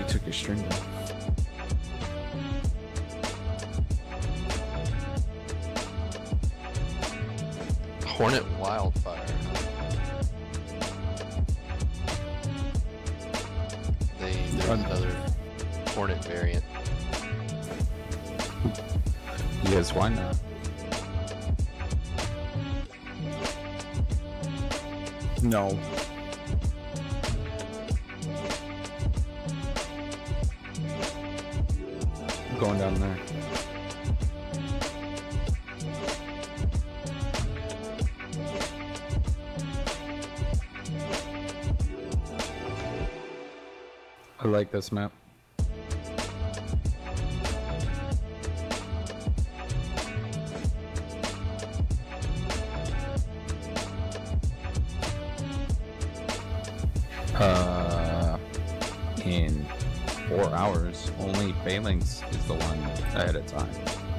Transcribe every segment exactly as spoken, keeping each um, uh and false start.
took your string down. Hornet Wildfire. They, there's another Hornet variant. Yes, why not? No. I'm going down there. I like this map. Uh, in four hours, only Phalanx is the one ahead of time.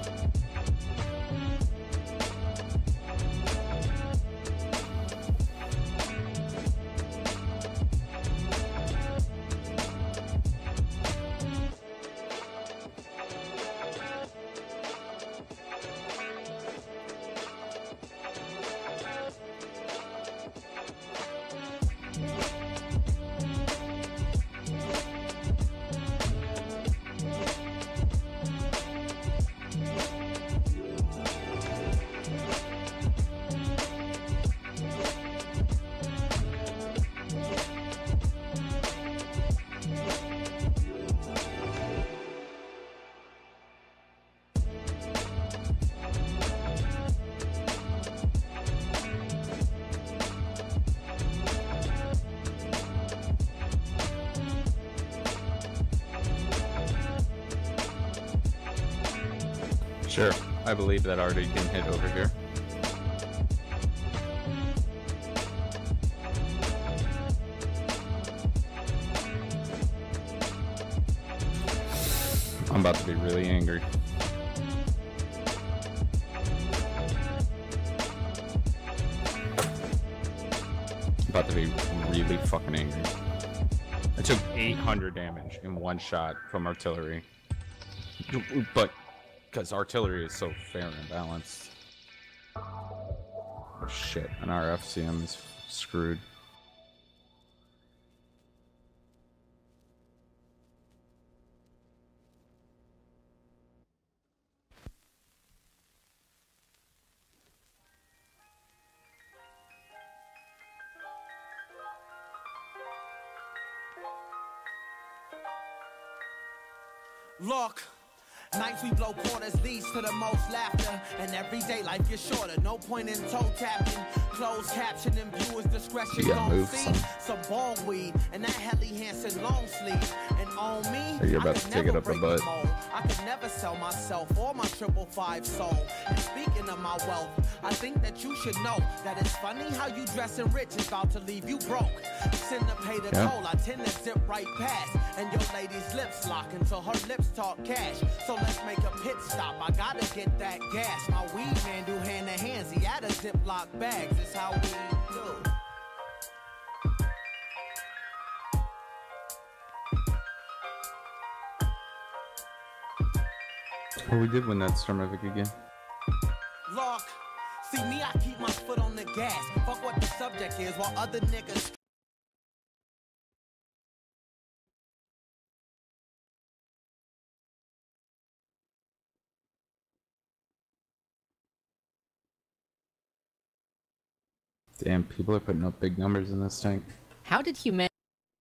Sure, I believe that Artie can hit over here. I'm about to be really angry. I'm about to be really fucking angry. I took eight hundred damage in one shot from artillery. But because artillery is so fair and balanced. Oh shit, and our F C M is screwed. Look, nights we blow quarters leads to the most laughter, and everyday life gets shorter. No point in toe tapping, closed captioning, viewers discretion gon' see some ball weed and that Helly Hansen long sleeve. And on me, you're about I to take it up the butt. I could never sell myself or my triple five soul. And speaking of my wealth, I think that you should know that it's funny how you dressing rich is about to leave you broke. Send to pay the Yeah. toll, I tend to zip right past, and your lady's lips lock until her lips talk cash. So let's make a pit stop. I gotta get that gas. My weed man do hand to hands. He had a Ziploc bags. It's how we do. Oh, we did win that Stormovic again. Look, see me, I keep my foot on the gas. Fuck what the subject is, while other niggas. Damn, people are putting up big numbers in this tank. How did humanity...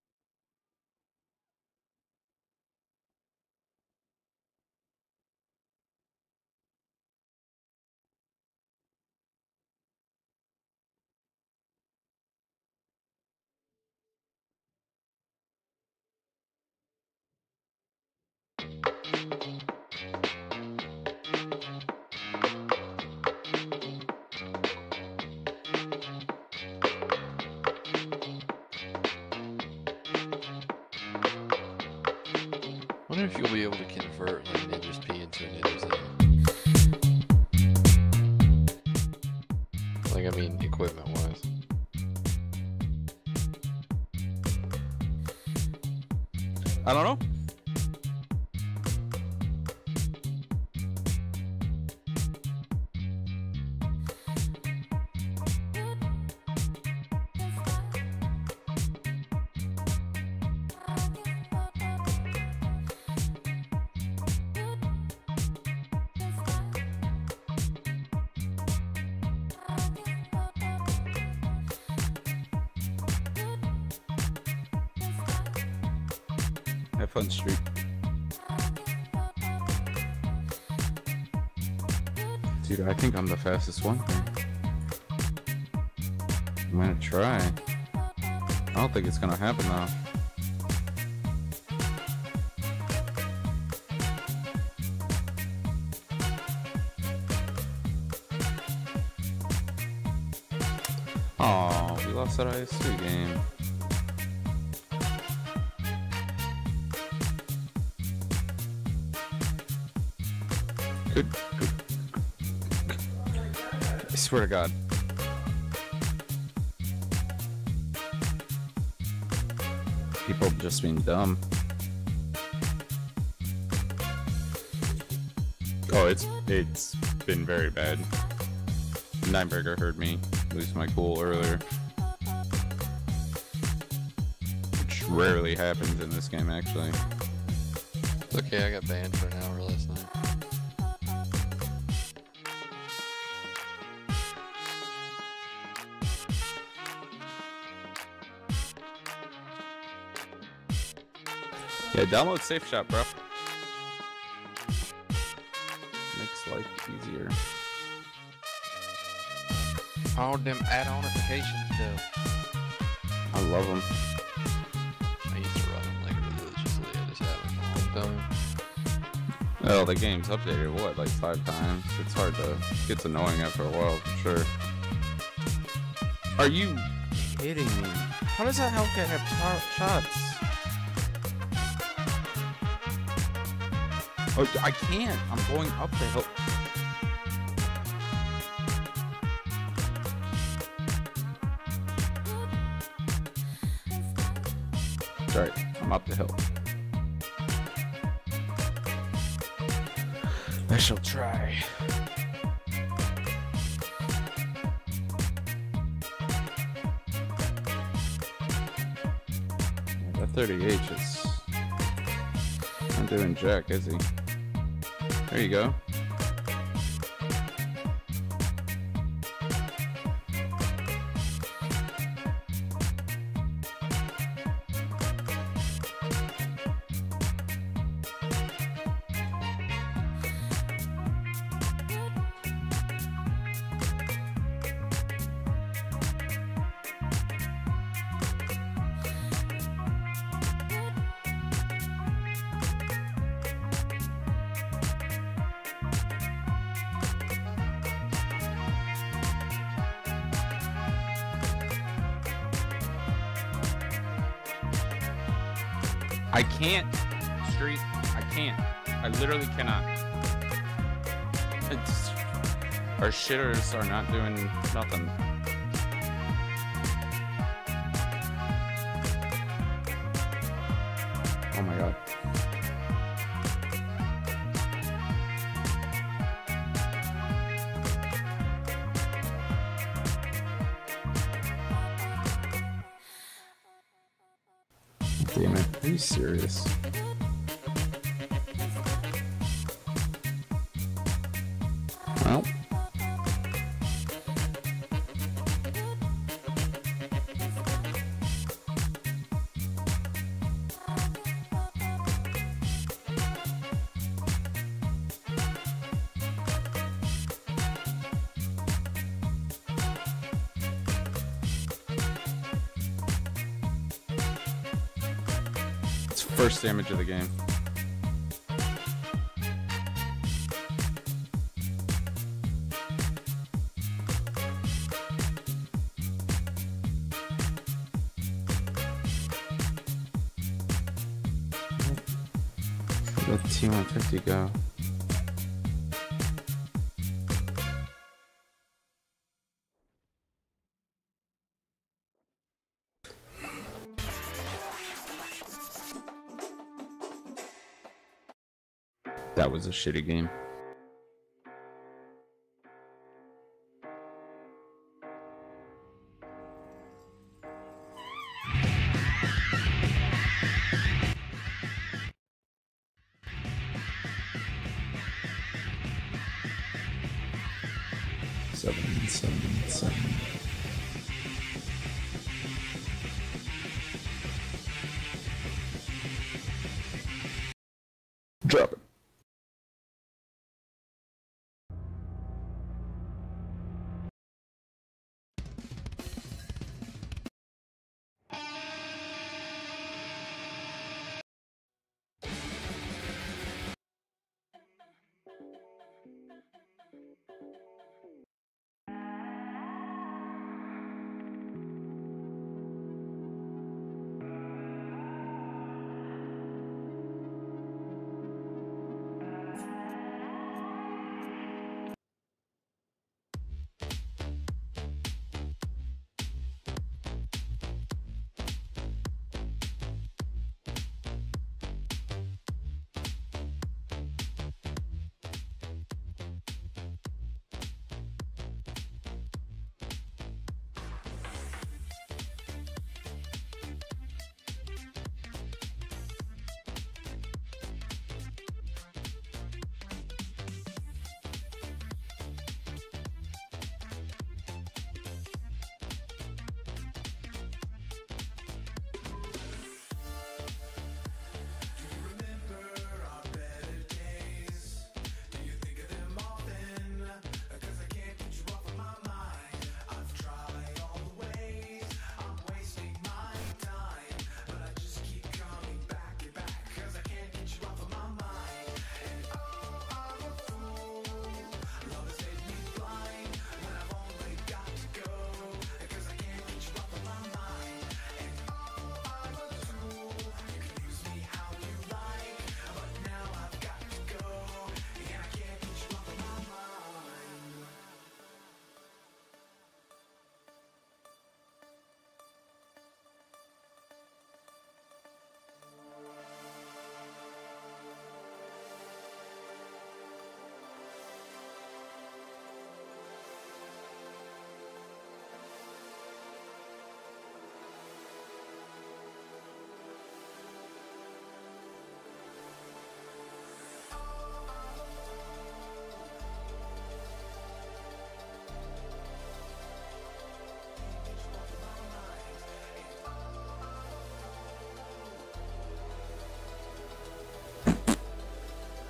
I wonder if you'll be able to convert like Ninja's P into a Ninja's A. Like, I mean, equipment wise. I don't know. fun streak. Dude, I think I'm the fastest one here. I'm gonna try. I don't think it's gonna happen though. Oh, we lost that I S two game. Good, good. I swear to God. People just being dumb. Oh, it's it's been very bad. Nineburger heard me lose my cool earlier, which rarely happens in this game, actually. It's okay, I got banned for an hour last night. Yeah, download Safe Shop, bro. Makes life easier. All them add-on notifications, though. I love them. I used to run them like religiously. I just haven't for a long time. Well, the game's updated, what, like five times? It's hard to... It's annoying after a while, for sure. Are you kidding me? How does that Hellcat have shots? Oh, I can't. I'm going up the hill. Sorry, I'm up the hill. I shall try. That thirty H is not doing jack, is he? There you go. I can't, Street. I can't. I literally cannot. It's, our shitters are not doing nothing. Oh my God. Damn it, are you serious? Well. First damage of the game. Let T one fifty go. That was a shitty game. Seven, seven, seven.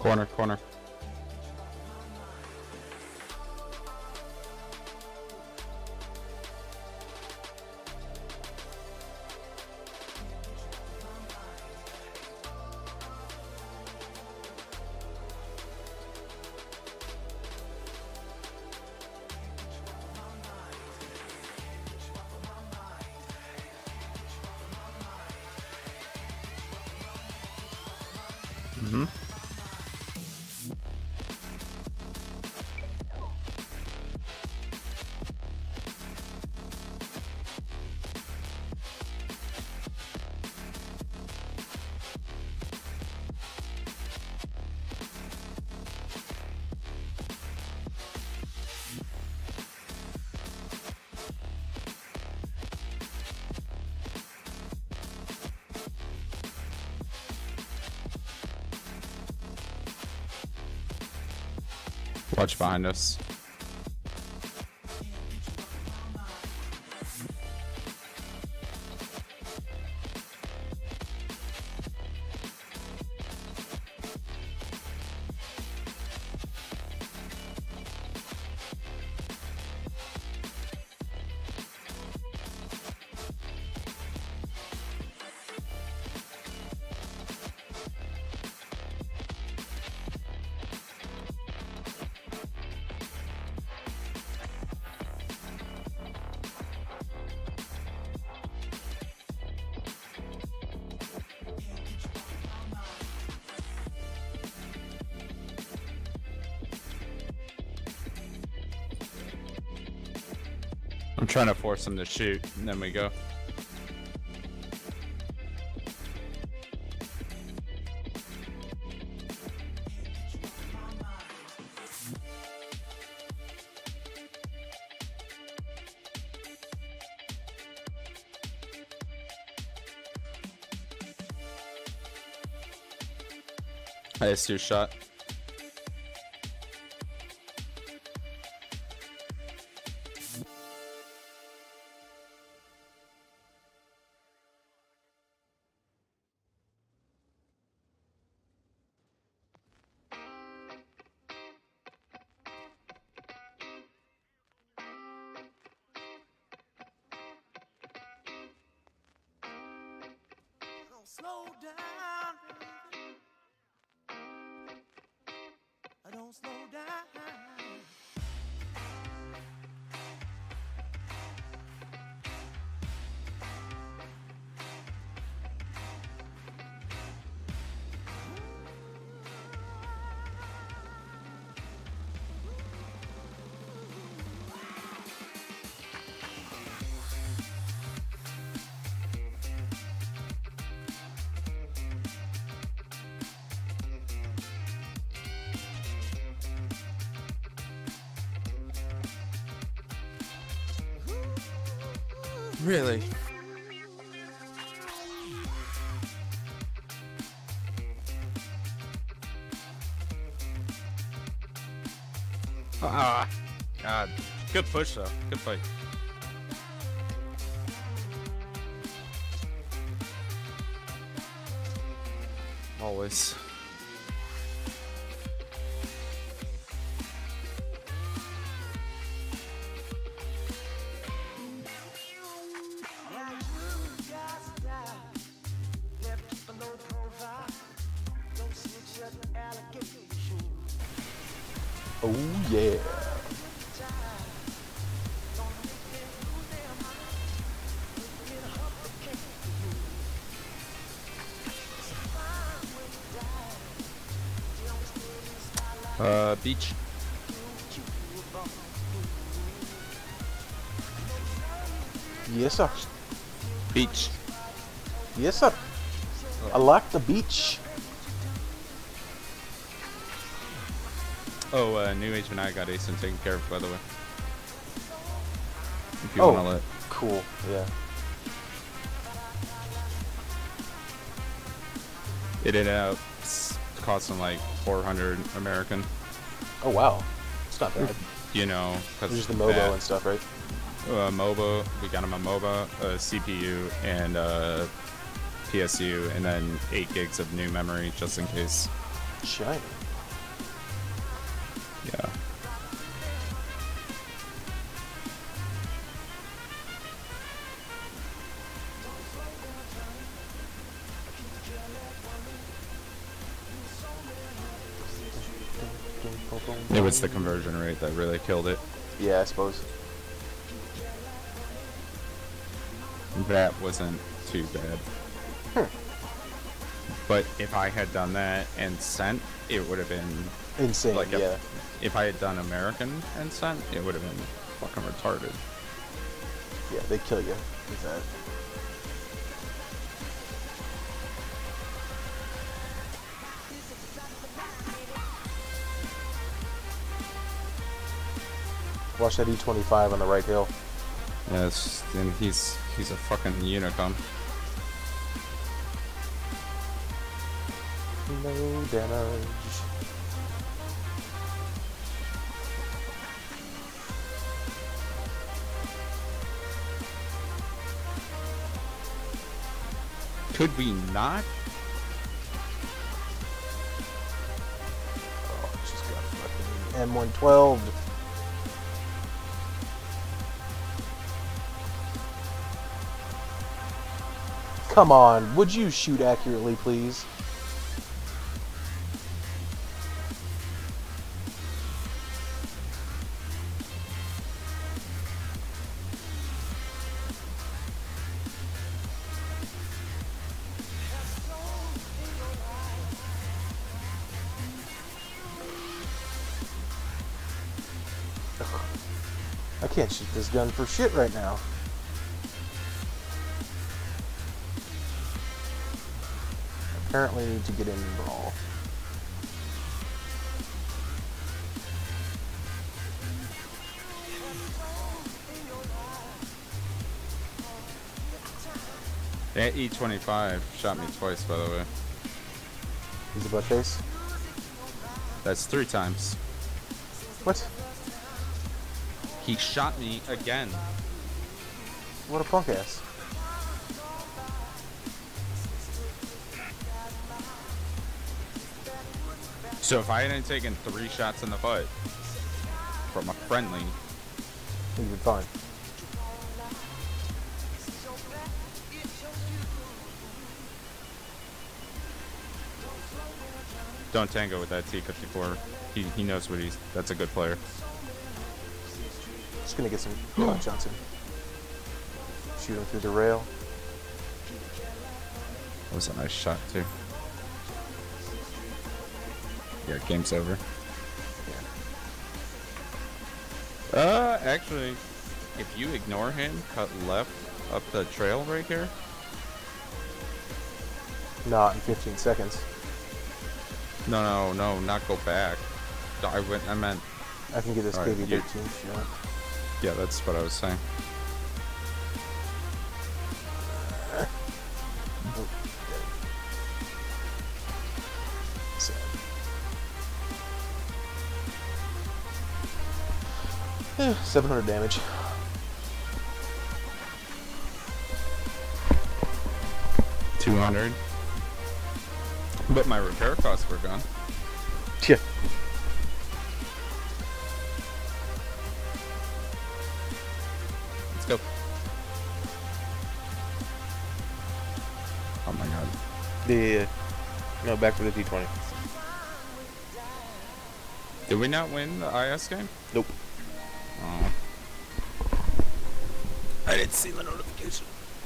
Corner, corner. Mm-hmm. Watch behind us. I'm trying to force him to shoot, and then we go. I just do shot. Slow down, baby. I don't slow down. Really? Ah, God. Good push though. Good fight. Always. Oh yeah. Uh, beach. Yes sir. Beach. Yes sir. I like the beach. Oh, uh, New Age and I got Asen taken care of, by the way. If you Oh. want to let. Cool. Yeah. It ended up costing like four hundred American. Oh wow. It's not bad. You know, because There's the MOBO and stuff, right? Uh, MOBA, we got him a MOBA, a C P U, and a P S U, and then eight gigs of new memory just in case. Shiny. was the conversion rate that really killed it. Yeah, I suppose. That wasn't too bad. Hmm. But if I had done that and sent, it would have been Insane, like a, yeah. if I had done American and sent, it would have been fucking retarded. Yeah, they kill you with that. Watch that E twenty-five on the right hill. Yes, and he's he's a fucking unicorn. No damage. Could we not? Oh, just got fucking M one twelve. Come on, would you shoot accurately, please? Ugh. I can't shoot this gun for shit right now. Apparently need to get in brawl. That E twenty-five shot me twice, by the way. He's a butt face? That's three times. What? He shot me again. What a punk ass. So if I hadn't taken three shots in the butt from a friendly, You've been fine. don't tango with that T fifty-four. He, he knows what he's... That's a good player. Just gonna get some pot shots in. Shoot him through the rail. That was a nice shot, too. Yeah, game's over. Yeah. Uh, actually, if you ignore him, cut left up the trail right here. Not in fifteen seconds. No, no, no, not go back. I went. I meant. I can get this All K right, V you- thirteen shot. Yeah, that's what I was saying. Sad. Eh, seven hundred damage. Two hundred. But my repair costs were gone. Yeah. Let's go. Oh my god. Yeah, yeah, yeah. No, back for the T twenty. Did we not win the I S game? Nope. Oh. I didn't see the notification.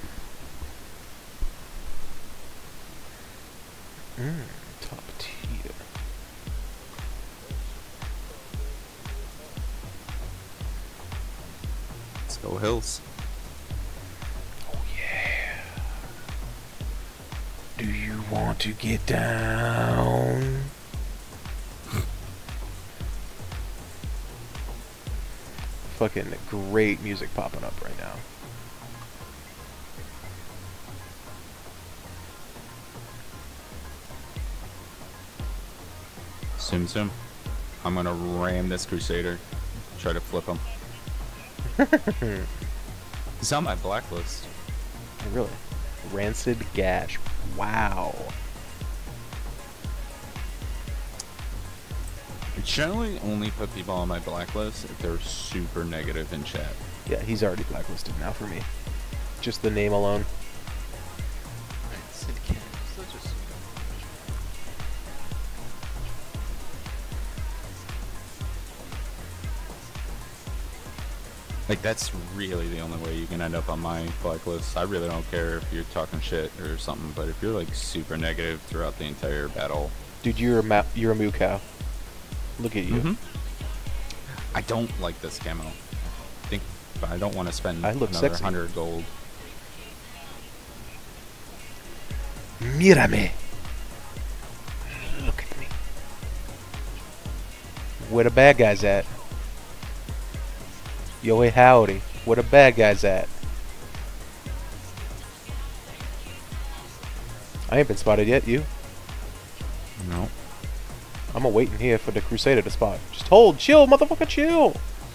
Mm, top tier. Let's go Hills. Oh yeah. Do you want to get down? Fucking great music popping up right now. Sim Sim. I'm gonna ram this Crusader. Try to flip him. He's on my blacklist. Really? Rancid Gash. Wow. I generally only put people on my blacklist if they're super negative in chat. Yeah, he's already blacklisted now for me. Just the name alone. Rancid Cat. Such a sweet. Like, that's really the only way you can end up on my blacklist. I really don't care if you're talking shit or something, but if you're like super negative throughout the entire battle. Dude, you're a ma you're a moo cow. Look at you. Mm-hmm. I don't like this camo. I think, but I don't want to spend I look another sexy. hundred gold. Mírame. Look at me. Where the bad guys at? Yo, hey, howdy. Where the bad guys at? I ain't been spotted yet, you? No. I'm waiting here for the Crusader to spot. Just hold, chill, motherfucker, chill.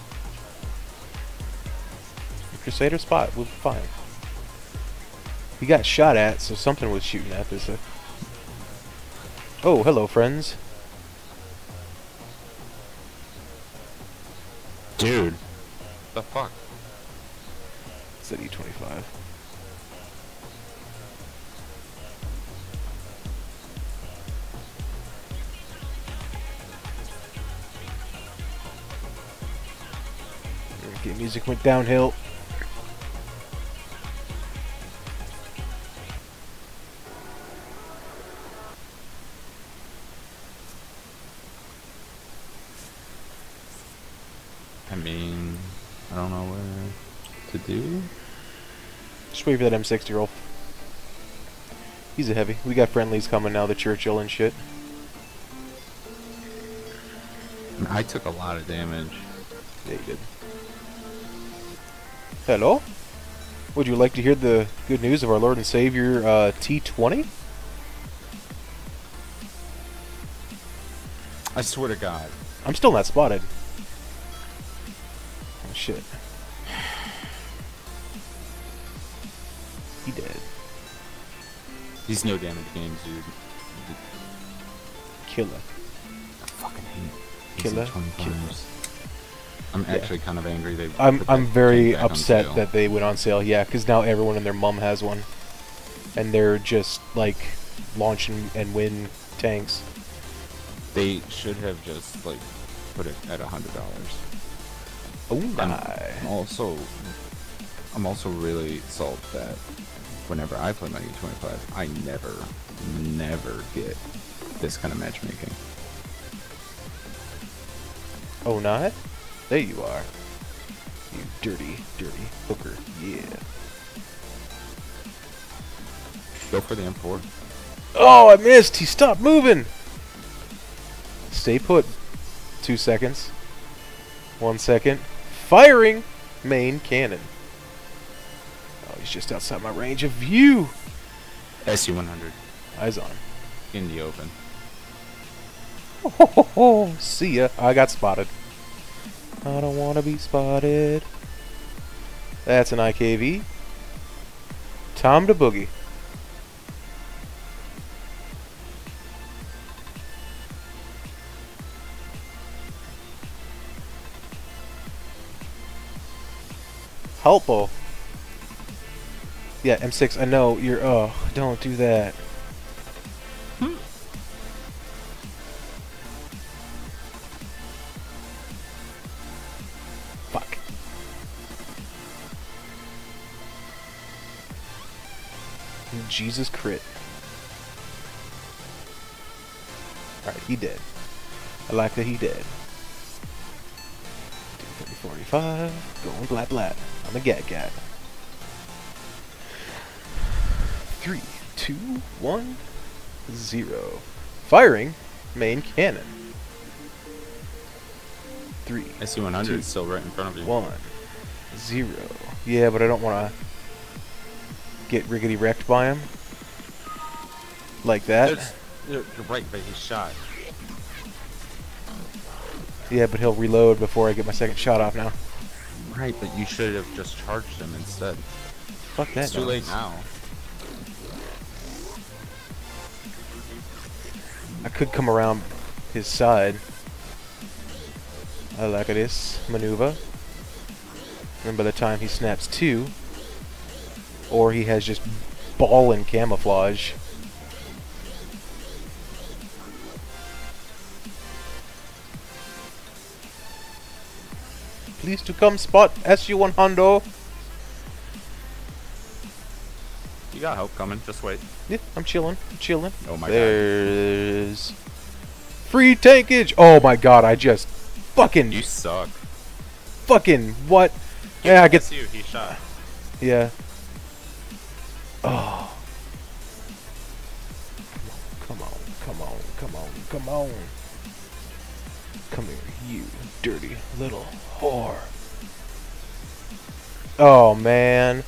The Crusader spot, we'll be fine. He got shot at, so something was shooting at this. Uh... Oh, hello, friends. Dude. The fuck? It's at E twenty-five. Okay, music went downhill. I mean, I don't know where to do. Just wait for that M sixty roll. He's a heavy. We got friendlies coming now, the Churchill and shit. I took a lot of damage. Yeah, you did. Hello? Would you like to hear the good news of our Lord and Savior uh, T twenty? I swear to God. I'm still not spotted. Oh shit. He dead. These no damage games, dude. Killer. I fucking hate Killer. twenty-fives. I'm Yeah. actually kind of angry they I'm put I'm that very thing back on upset sale. that they went on sale. Yeah, because now everyone and their mum has one, and they're just like launch and, and win tanks. They should have just like put it at a hundred dollars. Oh I'm my! also, I'm also really salty that whenever I play my E twenty-five, I never, never get this kind of matchmaking. Oh not? There you are. You dirty, dirty hooker. Yeah. Go for the M four. Oh, I missed. He stopped moving. Stay put. Two seconds. One second. Firing. Main cannon. Oh, he's just outside my range of view. S U one hundred Eyes on. in the open. Ho, ho, ho, ho. See ya. I got spotted. I don't want to be spotted. That's an I K V. Tom to boogie. Helpo. Yeah, M six, I know, you're, oh, don't do that. Fuck. Jesus crit. Alright, he dead. I like that he dead. thirty forty-five, going blat blat. I'm a gat gat. Three, two, one, zero. Firing main cannon. Three, S U one hundred two, is still right in front of you. one, zero. Yeah, but I don't want to get riggedy wrecked by him. Like that. There's- You're you're right, but he's shot. Yeah, but he'll reload before I get my second shot off now. Right, but you should have just charged him instead. Fuck that. It's too late noise. now. I could come around his side. I like this maneuver. And by the time he snaps two, or he has just ballin' camouflage. Please to come spot S U one Hondo. You got help coming. Just wait. Yeah, I'm chilling. I'm chilling. Oh my There's free tankage. Oh my god, I just fucking god. You suck. fucking what? Yeah, I get It's you. He shot. yeah. Oh. Come on, come on, come on, come on. Come here, you dirty little whore. Oh man.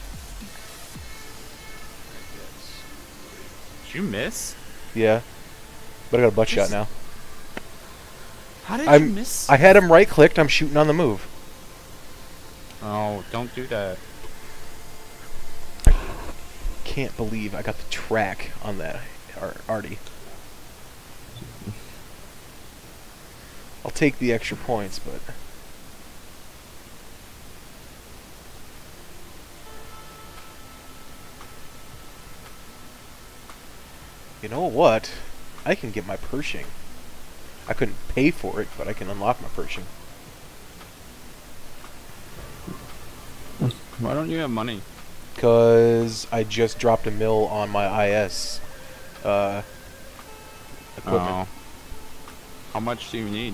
Did you miss? Yeah. But I got a butt shot Just- now. How did I'm- you miss? I had him right clicked, I'm shooting on the move. Oh, don't do that. Can't believe I got the track on that Ar- Artie. I'll take the extra points, but you know what? I can get my Pershing. I couldn't pay for it, but I can unlock my Pershing. Why don't you have money? Cause I just dropped a mill on my I S uh, equipment. Oh. How much do you need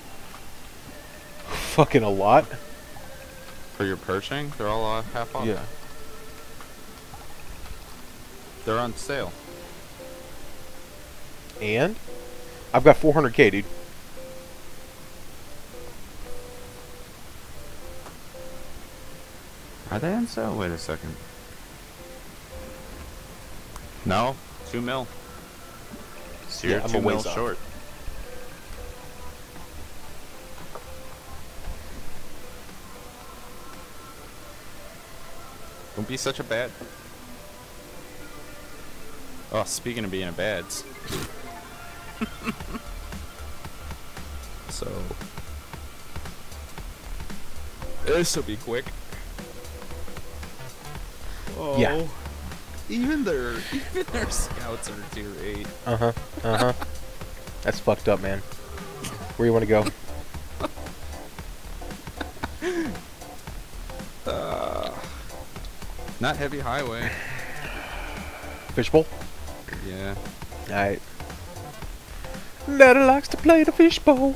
Fucking a lot. for your Pershing? They're all uh, half off. Yeah. They're on sale. And I've got four hundred K, dude. Are they on sale? Wait a second. No, two mil. So you're Yeah, I'm two a mil ways off. short. Don't be such a bad. Oh, speaking of being a bads. So this will be quick. Oh, Yeah. Even their even their scouts are tier eight. Uh huh. Uh huh. That's fucked up, man. Where you want to go? Uh, not heavy highway. Fishbowl. Yeah. Alright. Daddy likes to play the fishbowl.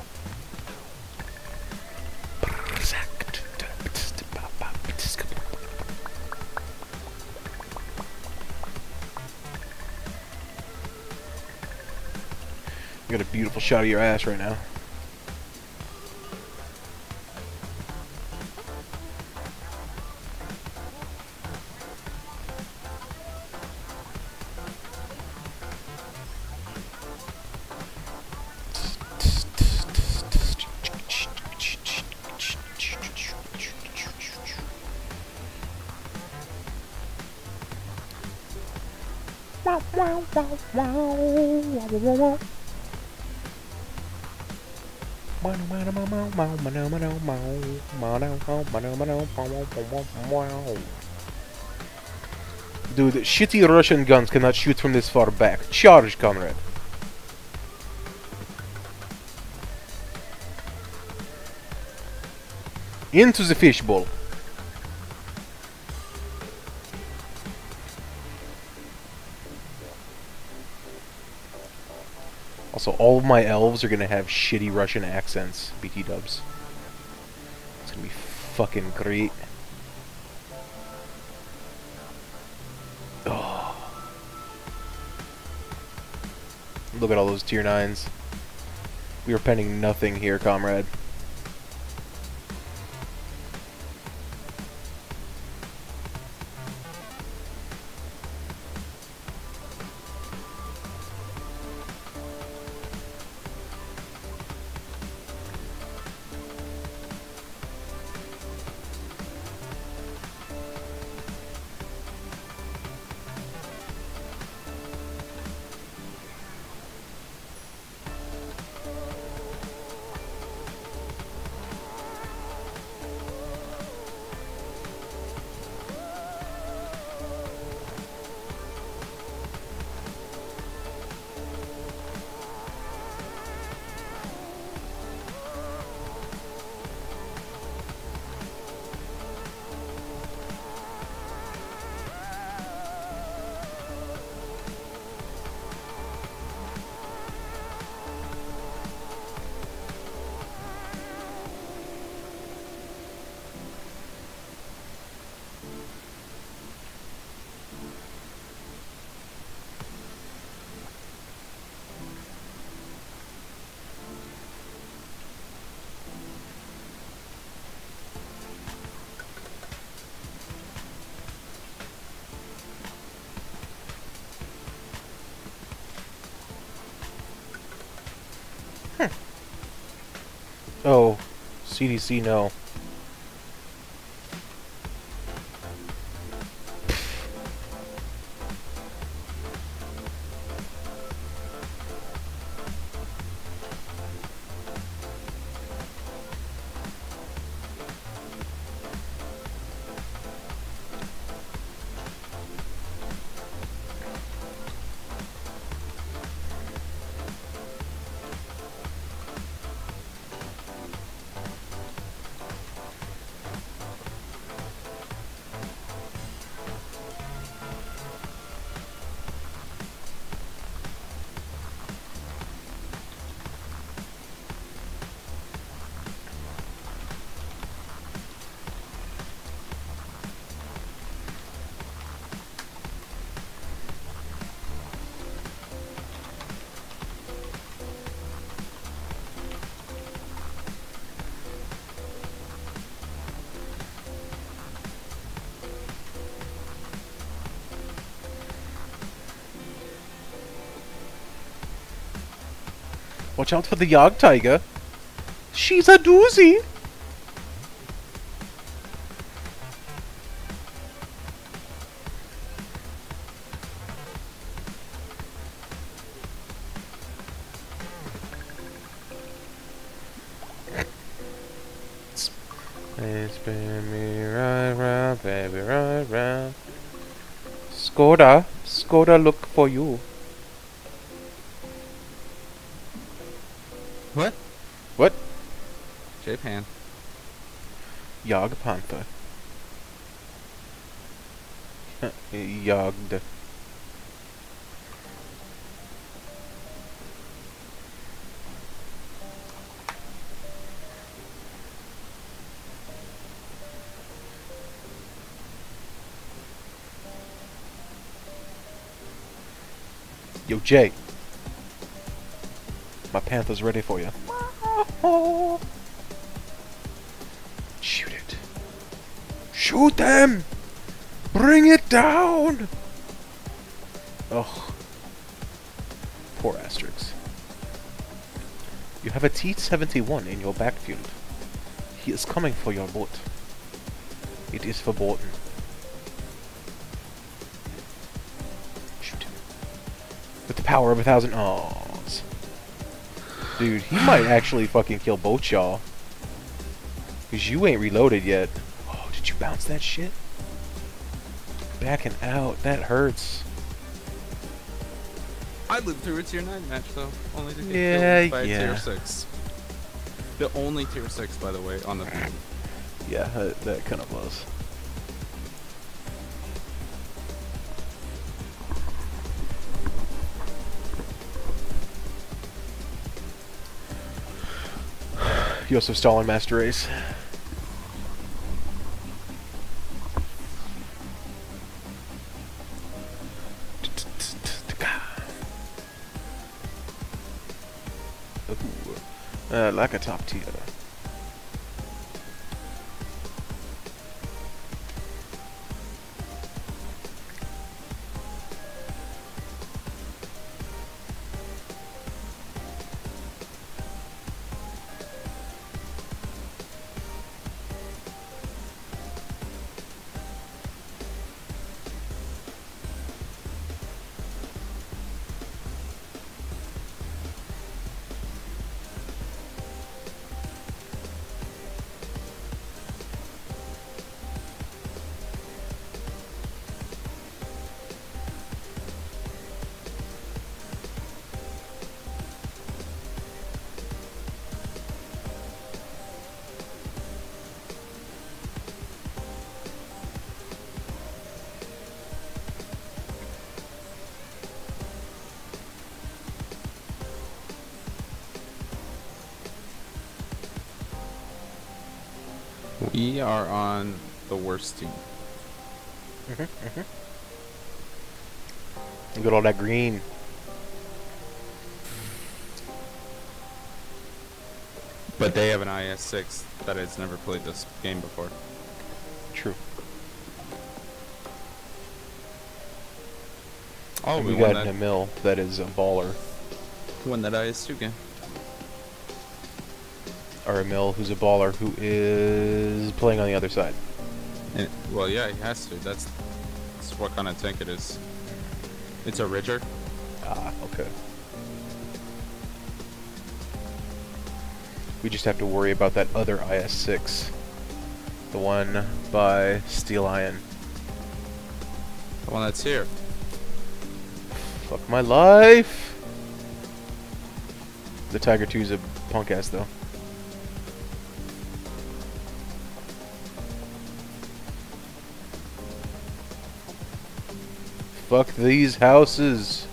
You got a beautiful shot of your ass right now. Dude, shitty Russian guns cannot shoot from this far back. Charge, comrade. Into the fishbowl. Also, all of my elves are gonna have shitty Russian accents, B T dubs. It's gonna be fucking great. Oh. Look at all those tier nines. We are penning nothing here, comrade. Oh, C D C, no. Watch out for the Yog Tiger. She's a doozy. Spin me right round, baby, right round. Skoda, Skoda, look for you. What? What? J-Pan. Yog Panther. Yogged. Yo, Jay. My Panther's ready for you. Shoot it. Shoot them! Bring it down! Oh. Poor Asterix. You have a T seventy-one in your backfield. He is coming for your boat. It is verboten. Shoot him. With the power of a thousand Ohs. Dude, he might actually fucking kill both y'all. Because you ain't reloaded yet. Oh, did you bounce that shit? Backing out. That hurts. I lived through a tier nine match though. Only to get Yeah, killed by yeah. a tier six. The only tier six, by the way, on the field. Yeah, that, that kind of was. Joseph Stalin Master Race. Ooh, uh, like a top tier. We are on the worst team. Mm-hmm, mm-hmm. Look at all that green. But they have an I S six that has never played this game before. True. Oh, And we, we won got that, Emil that is a baller. won that I S two game. or Emil, who's a baller, who is playing on the other side. And, well, yeah, he has to. That's, that's what kind of tank it is. It's a Ridger. Ah, okay. We just have to worry about that other I S six. The one by Steel Iron. The one that's here. Fuck my life! The Tiger two's a punk ass though. Fuck these houses.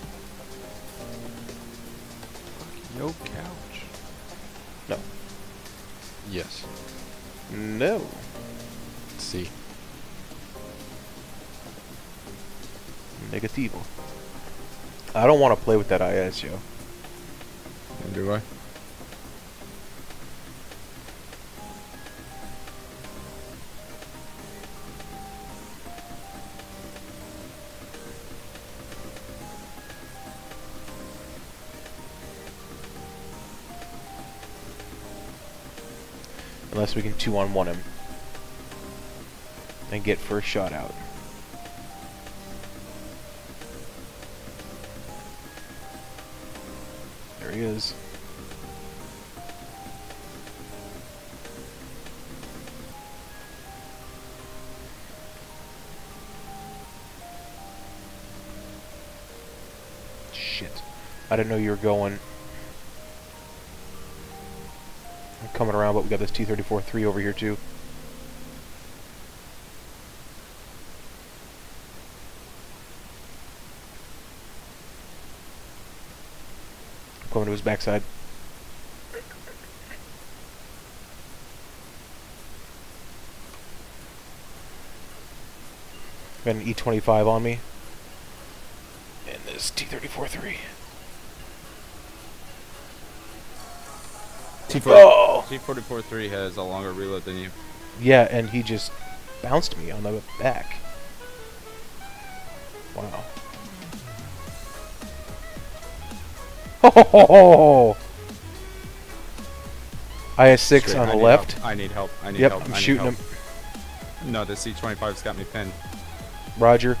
Yo, couch. No. Yes. No. See. Negativo. I don't want to play with that I S, yo. Do I? Unless we can two on one him. And get first shot out. There he is. Shit. I didn't know you were going. I'm coming around, but we got this T thirty-four three over here too. Going to his backside. Got an E twenty-five on me. And this T thirty-four three. T forty-four three has a longer reload than you. Yeah, and he just bounced me on the back. Wow. Oh! I S six Straight, on I the need left. help. I need help. I need Yep, help. I'm I need shooting help. him. No, the C twenty-five's got me pinned. Roger.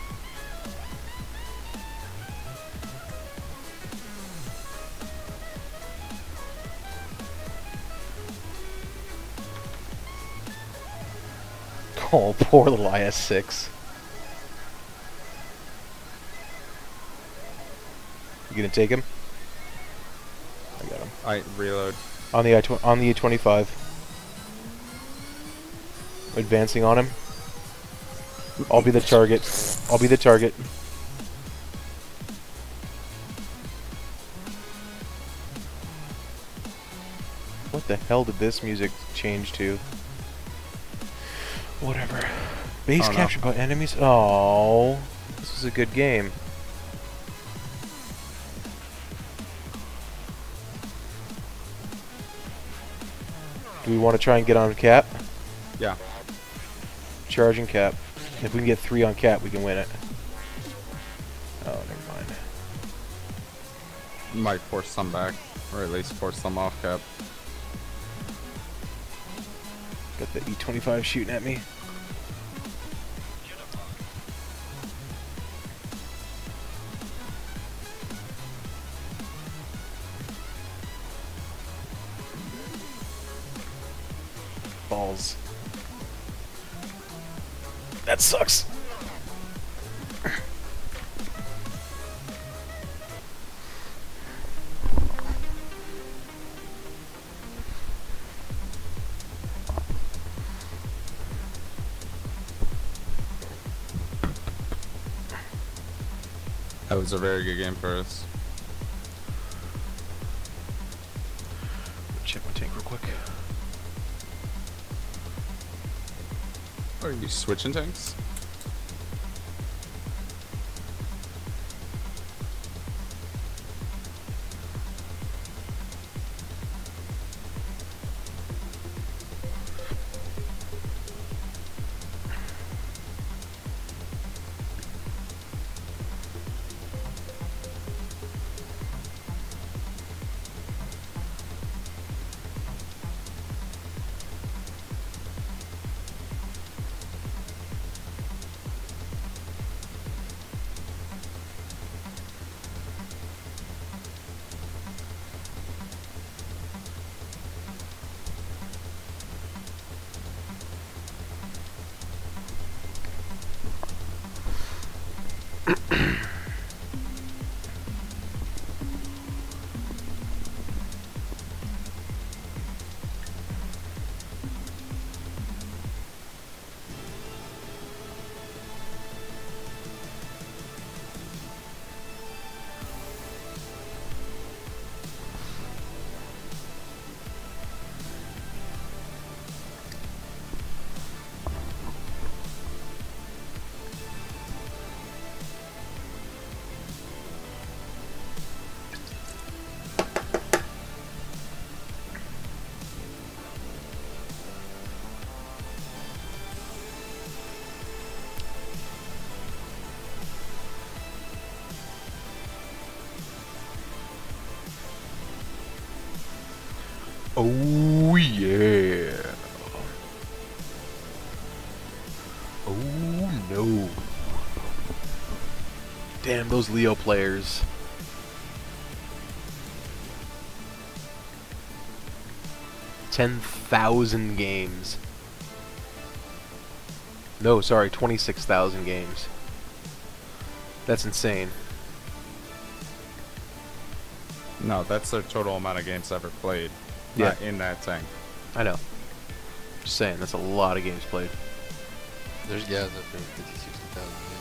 Oh, poor little I S six. You gonna take him? I got him. I reload. On the I tw on the E twenty-five. Advancing on him. I'll be the target. I'll be the target. What the hell did this music change to? Whatever. Base Oh, no. captured by enemies? Oh, this is a good game. Do we want to try and get on cap? Yeah. Charging cap. If we can get three on cap, we can win it. Oh, never mind. Might force some back, or at least force some off cap. Got the E twenty-five shooting at me. Balls. That sucks. That was a very good game for us. Check my tank real quick. Are you switching tanks? Oh yeah. Oh no. Damn those Leo players. Ten thousand games. No, sorry, twenty-six thousand games. That's insane. No, that's their total amount of games ever played. Yeah. Not in that thing. I know. Just saying, that's a lot of games played. There's yeah, there's up there fifty, sixty thousand games.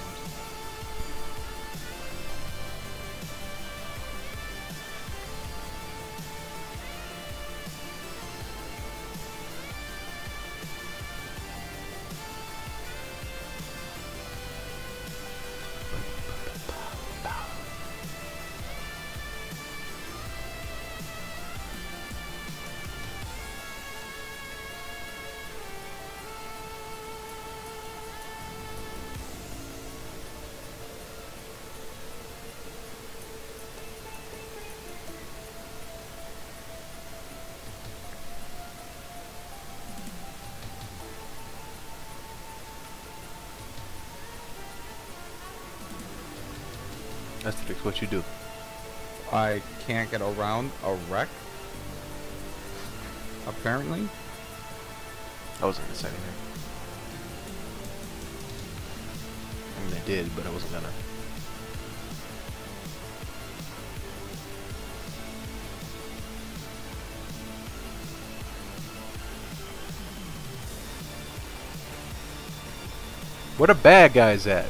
Asterix, what you do? I can't get around a wreck. Apparently. I wasn't gonna say anything. I mean, I did, but I wasn't gonna. Where the bad guys at?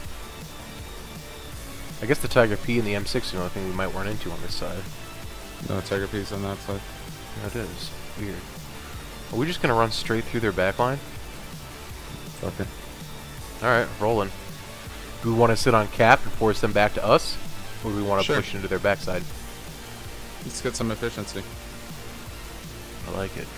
I guess the Tiger P and the M six are the only thing we might run into on this side. No Tiger Piece on that side. That is weird. Are we just gonna run straight through their back line? Okay. Alright, rolling. Do we want to sit on cap and force them back to us? Or do we want to Sure. push into their backside? Let's get some efficiency. I like it.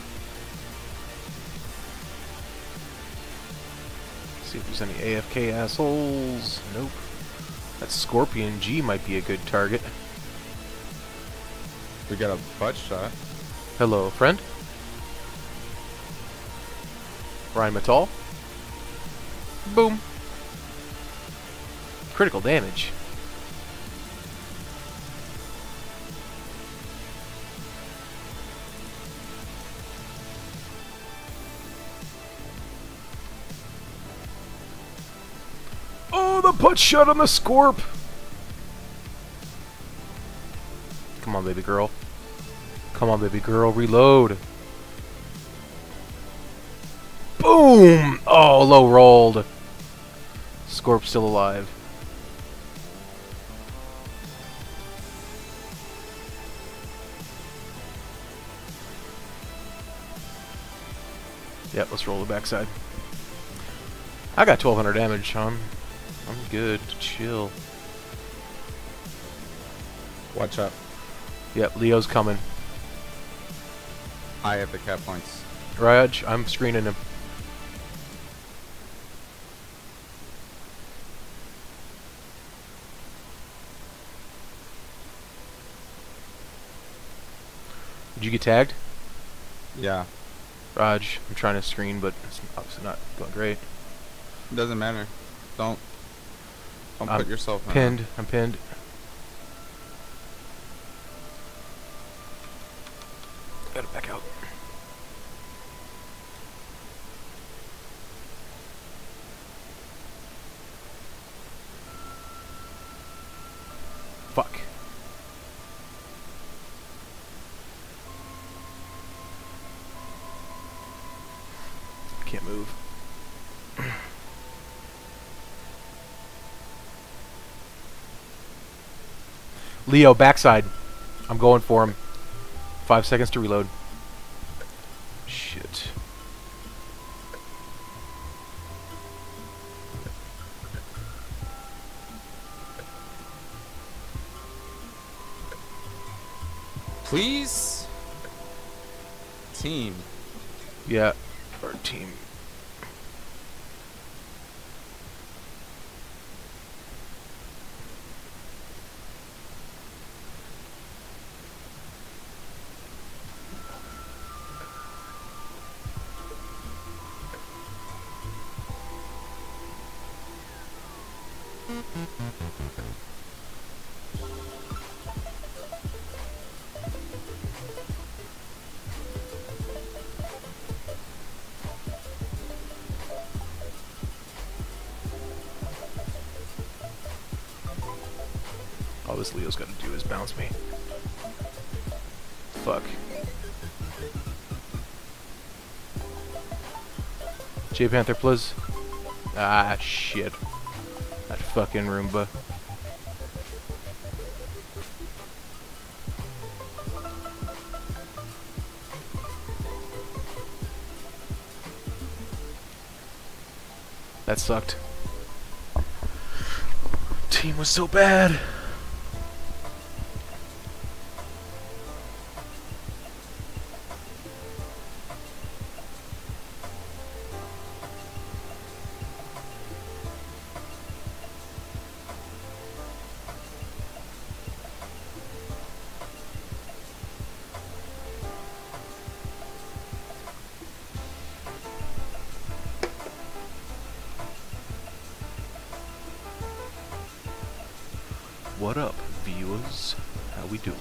See if there's any A F K assholes. Nope. That Scorpion G might be a good target. We got a butt shot. Hello, friend. Ryan Matal. Boom. Critical damage. Oh, the butt shot on the Scorp. Come on, baby girl. Come on, baby girl. Reload. Boom! Oh, low rolled. Scorp's still alive. Yep, let's roll the backside. I got twelve hundred damage, I'm, I'm good. Chill. Watch out. Yep, Leo's coming. I have the cap points. Raj, I'm screening him. Did you get tagged? Yeah. Raj, I'm trying to screen, but it's obviously not going great. Doesn't matter. Don't. Don't I'm put yourself in. Pinned. I'm pinned. Gotta back out. Can't move. Leo, backside. I'm going for him. Five seconds to reload. Shit. Please? Team. Yeah, our team. All this Leo's got to do is bounce me. Fuck. J Panther, please. Ah, shit. That fucking Roomba. That sucked. Team was so bad. What up, viewers? How we doing?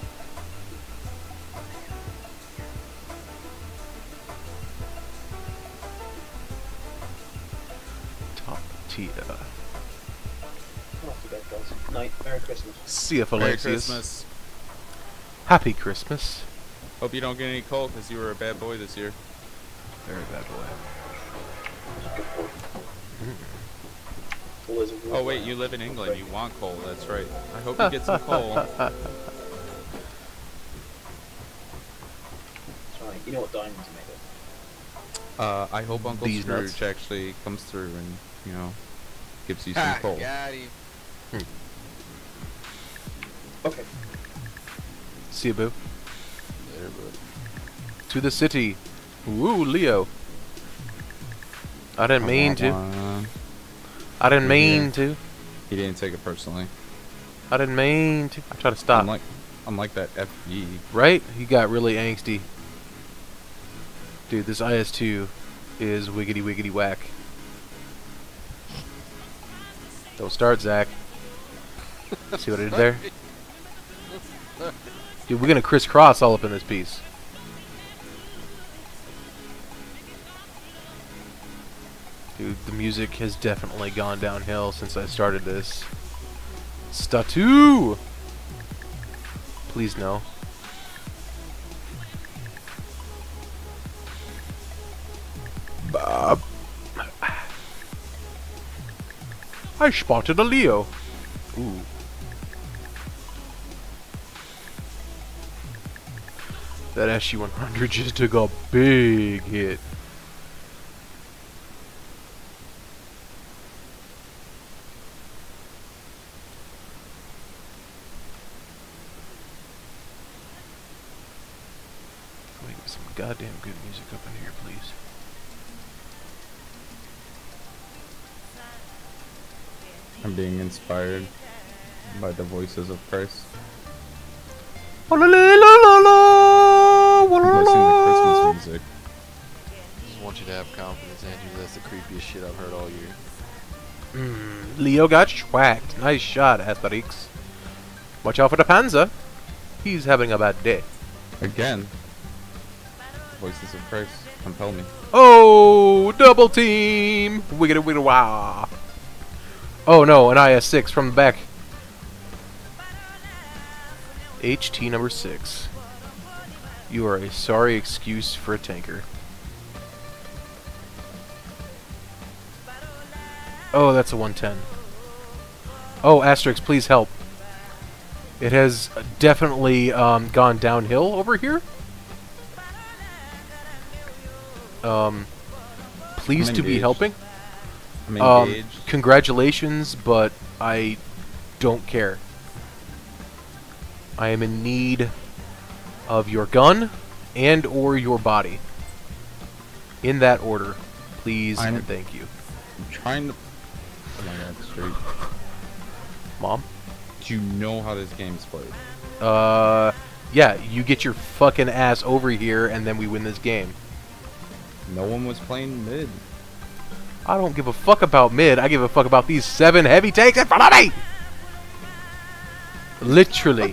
Top tier. Not too bad, guys. Night. Merry Christmas. See ya, Merry Alexius. Christmas. Happy Christmas. Hope you don't get any cold because you were a bad boy this year. Very bad boy. Always a Oh wait, you live in England. You want coal. That's right. I hope you get some coal. That's right. You know what diamonds are made of? Uh, I hope Uncle These Scrooge nuts. actually comes through and, you know, gives you some coal. Got him. Okay. See ya, boo. There, bud. To the city. Woo, Leo. I didn't mean to. Uh, I didn't Yeah. mean to. he didn't take it personally. I didn't mean to. I tried to stop. Unlike, unlike that F V. Right? He got really angsty. Dude, this I S two is wiggity wiggity whack. Don't start, Zach. See what I did there? Dude, we're gonna crisscross all up in this piece. Dude, the music has definitely gone downhill since I started this. Statu! Please no. Bob. I spotted a Leo. Ooh. That S G one hundred just took a big hit. Can we get some goddamn good music up in here, please? I'm being inspired by the voices of Christ. Oh, la, la, la, la, la, la, la, Listening to la. Christmas music. Just want you to have confidence, Andrew. That's the creepiest shit I've heard all year. Mm, Leo got schwacked. Nice shot, Asterix. Watch out for the Panzer. He's having a bad day. Again. Voices of Christ compel me. Oh, double team! Wiggity wiggity wah. Oh no, an I S six from the back. H T number six. You are a sorry excuse for a tanker. Oh, that's a one ten. Oh, Asterix, please help. It has definitely um, gone downhill over here. Um, pleased to be engaged. helping. I'm Um, engaged. congratulations, but I don't care. I am in need of your gun and or your body. In that order, please I'm- and thank you. I'm trying to. Oh my god, straight. Mom? Do you know how this game's played? Uh, yeah, you get your fucking ass over here and then we win this game. No one was playing mid. I don't give a fuck about mid. I give a fuck about these seven heavy tanks in front of me! Literally.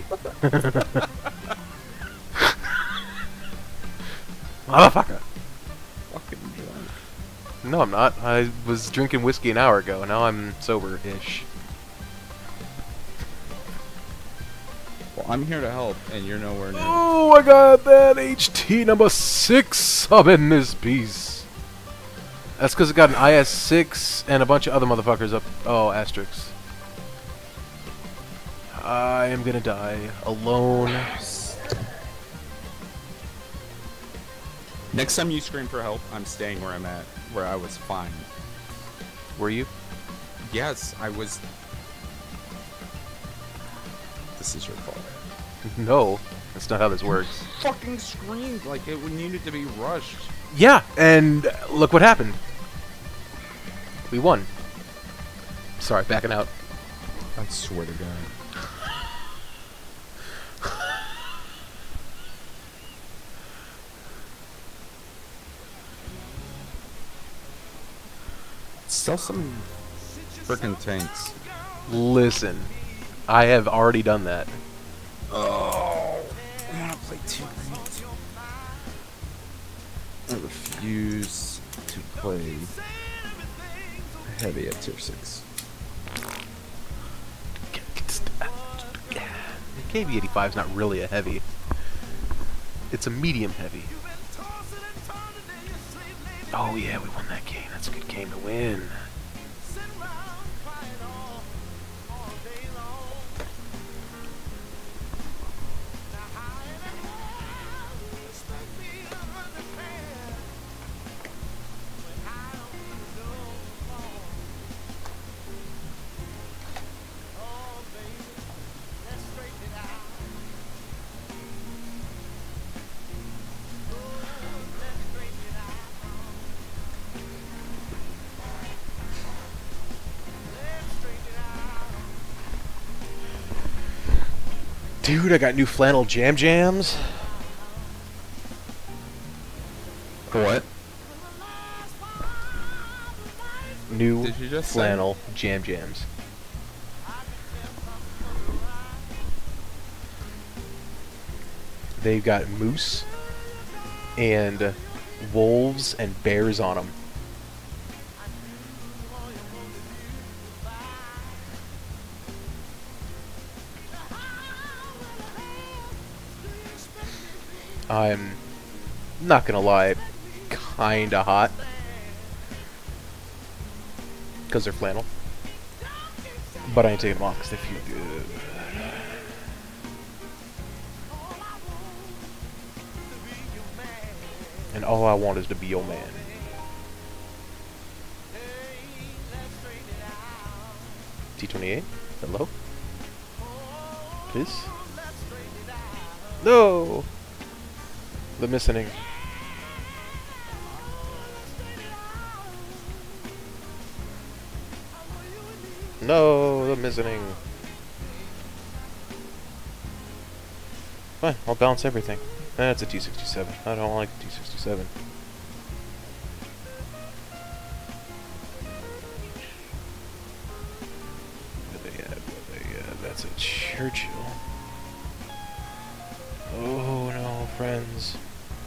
Motherfucker. Fucking drunk. No, I'm not. I was drinking whiskey an hour ago. Now I'm sober-ish. Well, I'm here to help, and you're nowhere near. Oh, I got that H T number six up in this piece. That's because it got an I S six and a bunch of other motherfuckers up. Oh, asterisks. I am gonna die alone. Next time you scream for help, I'm staying where I'm at, where I was fine. Were you? Yes, I was. This is your fault. No, that's not how this works. Fucking screamed like it needed to be rushed. Yeah, and look what happened. We won. Sorry, backing out. I swear to God. Sell some frickin' tanks. Listen, I have already done that. Oh, I want to play two rings. I refuse to play heavy at tier six. The K V eighty-five is not really a heavy. It's a medium heavy. Oh yeah, we won that game. That's a good game to win. Dude, I got new flannel jam jams. What? New Did you just say? flannel jam jams. They've got moose and wolves and bears on them. I'm not gonna lie, kinda hot. Because they're flannel. But I ain't taking them off because they feel good. And all I want is to be your man. T twenty-eight? Hello? Please? No! The missing. No, the missing. Fine, I'll balance everything. That's a T sixty-seven. I don't like a T sixty-seven. What they had, what they had. That's a Churchill. Oh no, friends.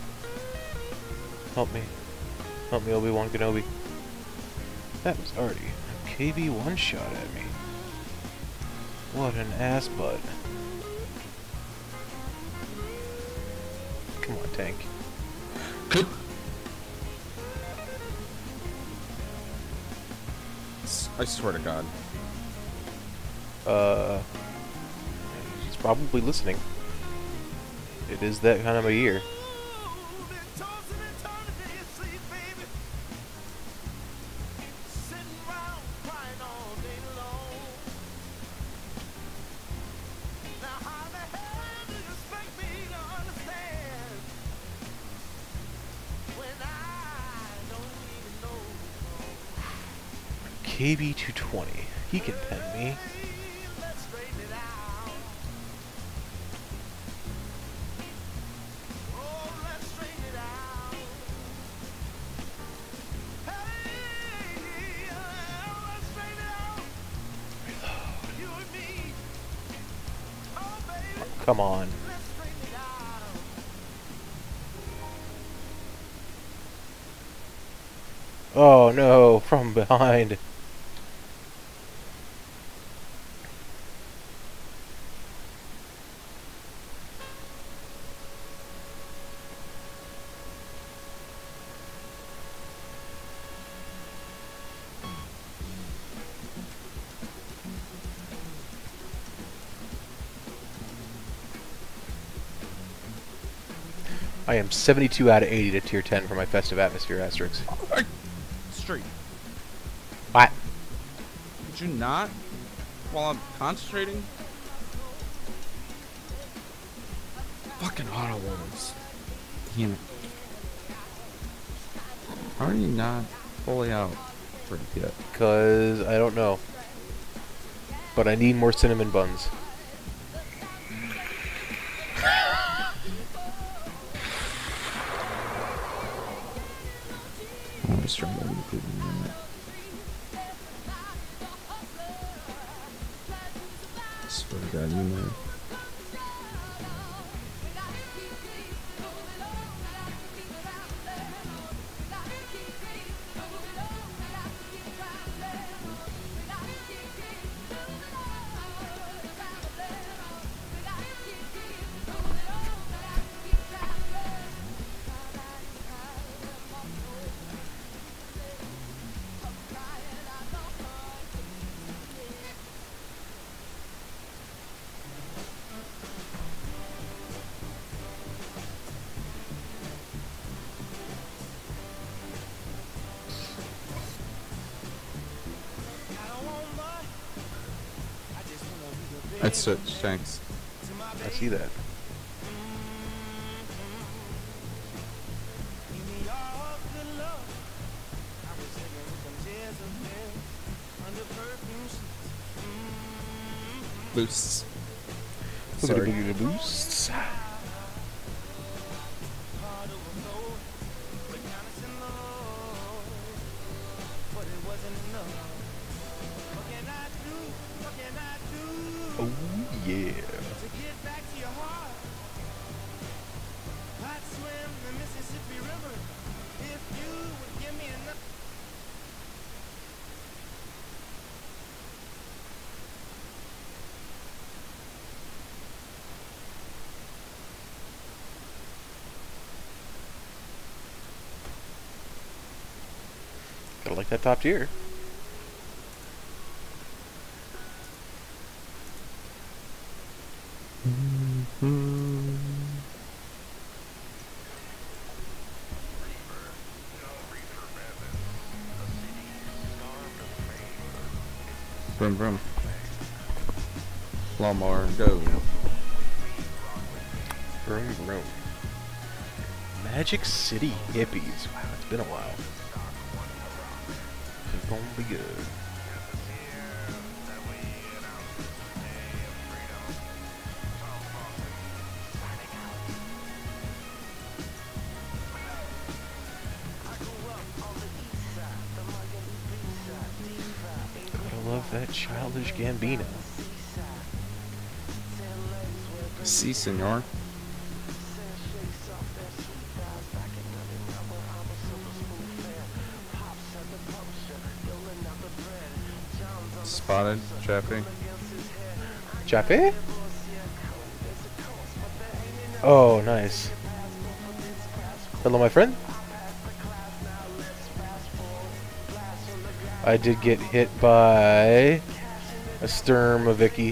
Help me. Help me, Obi-Wan Kenobi. That was already a K V one shot at me. What an ass butt. Come on, tank. S- I swear to God. Uh, he's probably listening. It is that kind of a year. K B two twenty. He can pen me. Come on. Oh no, from behind. I am seventy-two out of eighty to tier ten for my festive atmosphere asterisks. Straight. What? Did you not? While I'm concentrating? Fucking auto loads. Damn it. How are you not fully out for it yet? Because I don't know. But I need more cinnamon buns. I'm just trying to include in that. Swear to God, you know. That's it, thanks. I see that. Boosts. Sorry. Sorry. Boosts. Oh yeah. Gotta like that top tier. Vroom vroom. Lawnmower, go. Vroom vroom. Magic City Hippies. Wow, it's been a while. It's gonna be good. Gotta love that childish Gambino. Si, senor. Spotted, Chappie. Chappie? Oh, nice. Hello, my friend. I did get hit by a Sturmovicki.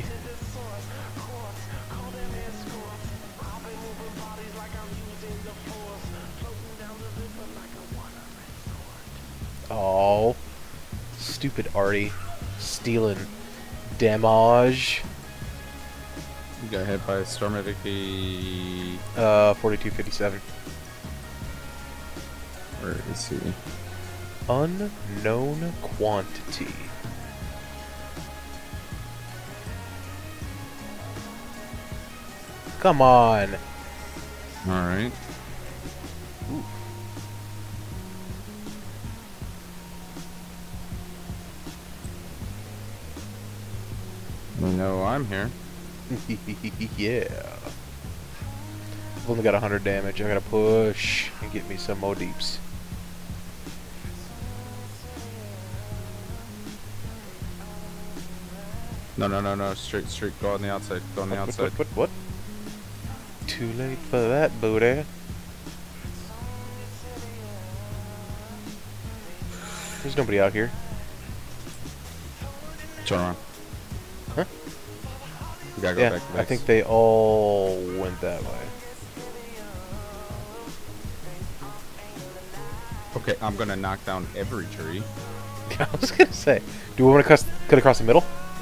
Oh, stupid Artie stealing damage. You got hit by a Stormovicki. Uh, forty-two fifty-seven. Where is he? Unknown quantity. Come on. Alright. You know I'm here. Yeah. I've only got one hundred damage. I gotta push and get me some more deeps. No, no, no, no. Straight, straight. Go on the outside. Go on the What, outside. what, what, what? Too late for that, booty. There's nobody out here. Turn around. Huh? You gotta go Yeah, back to I think they all went that way. Okay, I'm gonna knock down every tree. I was gonna say, do we want to cut, cut across the middle?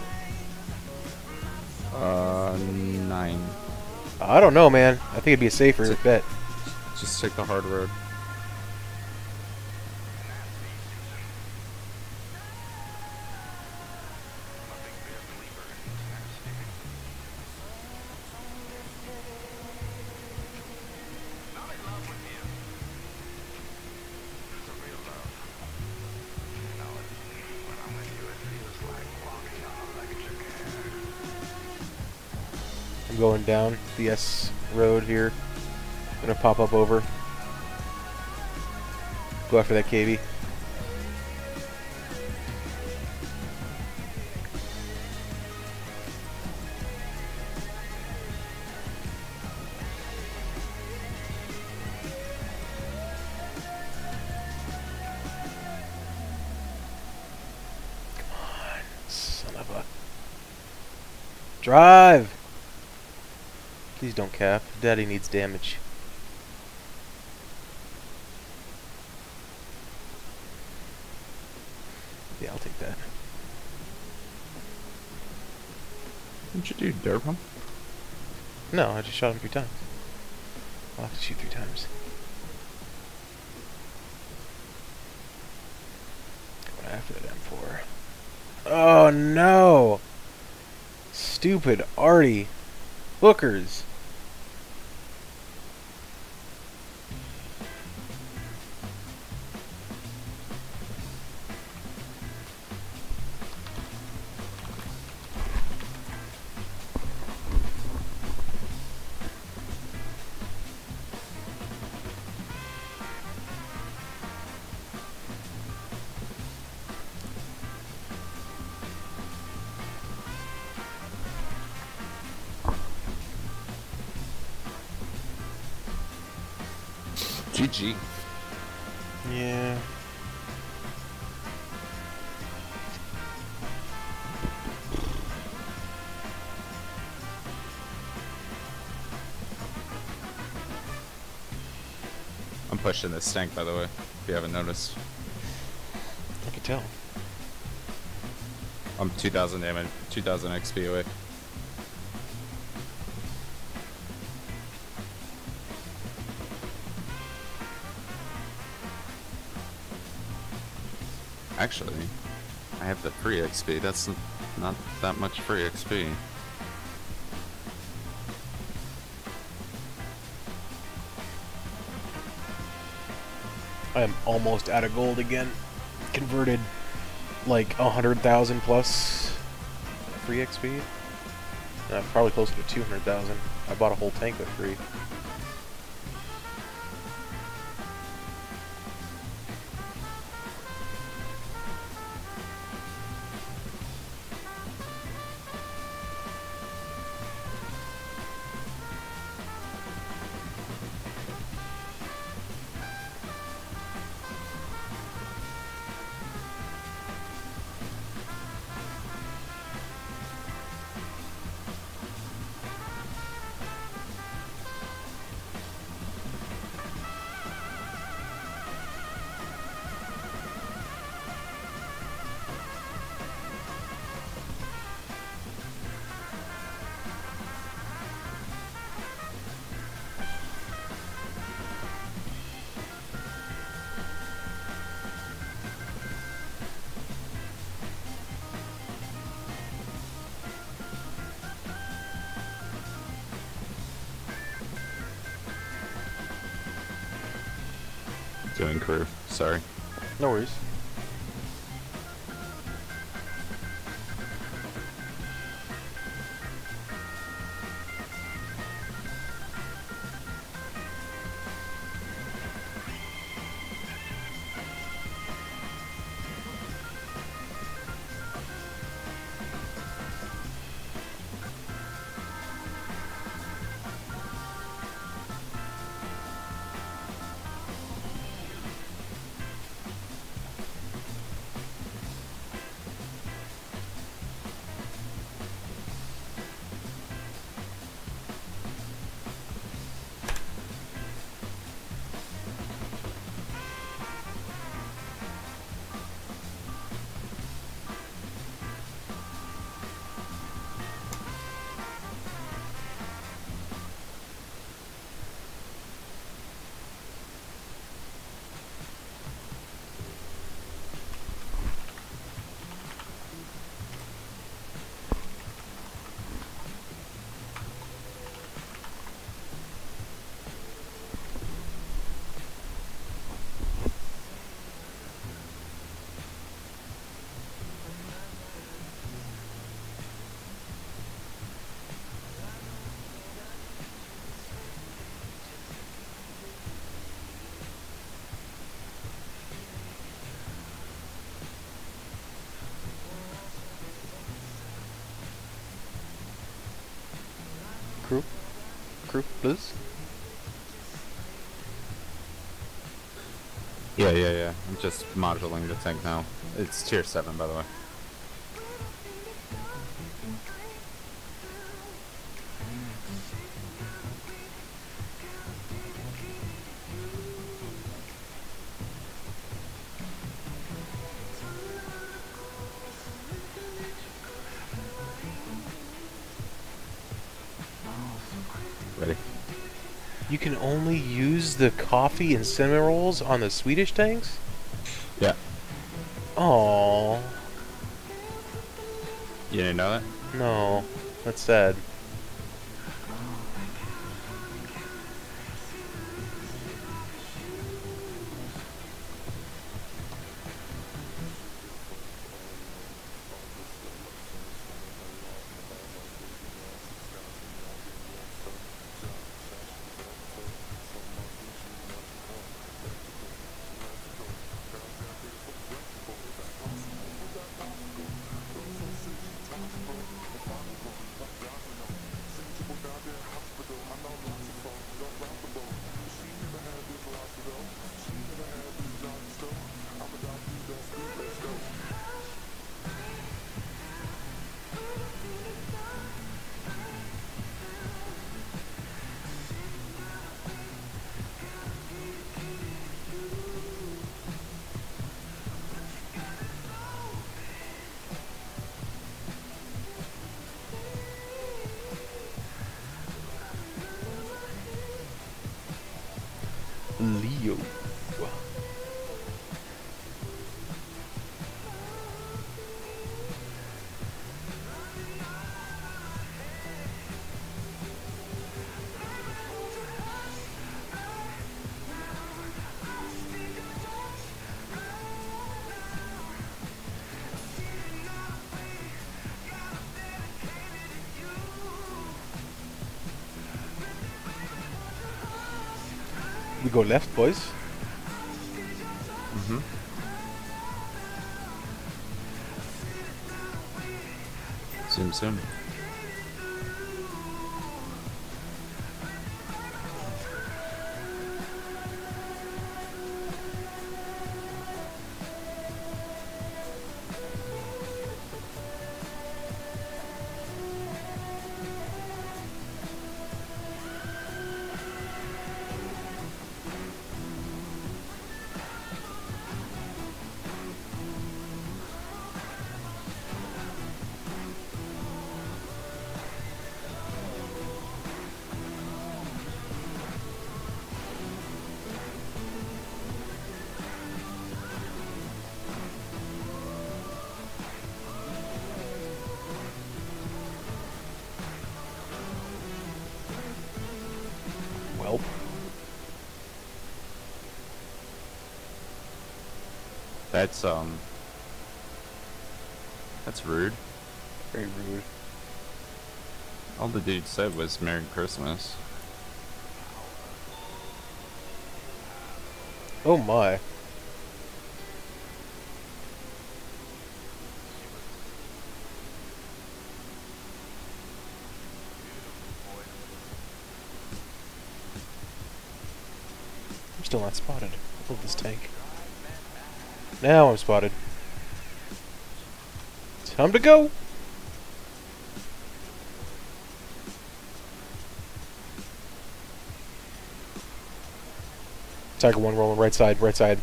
Uh, nine. I don't know, man. I think it'd be a safer Six. bet. Just take the hard road. I'm going down the S road here. I'm gonna pop up over. Go after that K V. Come on, son of a... Drive! Please don't cap. Daddy needs damage. Yeah, I'll take that. What'd you do, dirt pump? No, I just shot him three times. I'll have to shoot three times. Going after that M four. Oh no! Stupid Artie. Hookers. G G. Yeah. I'm pushing this tank, by the way, if you haven't noticed. I can tell. I'm two thousand damage, two thousand X P away. Actually, I have the free X P. That's n- not that much free X P. I am almost out of gold again. Converted like a hundred thousand plus free X P. Uh, probably closer to two hundred thousand. I bought a whole tank with free. doing crew. Sorry. No worries. Crew? Crew, please? Yeah, yeah, yeah. I'm just moduling the tank now. It's tier seven, by the way. Ready? You can only use the coffee and cinnamon rolls on the Swedish tanks? Yeah. Oh You didn't know that? no, that's sad. Leo. We go left, boys. Mm-hmm. Zoom, zoom. That's, um... That's rude. Very rude. All the dude said was Merry Christmas. Oh my. I'm still not spotted. I love this tank. Now I'm spotted. Time to go! Tiger one rolling right side, right side.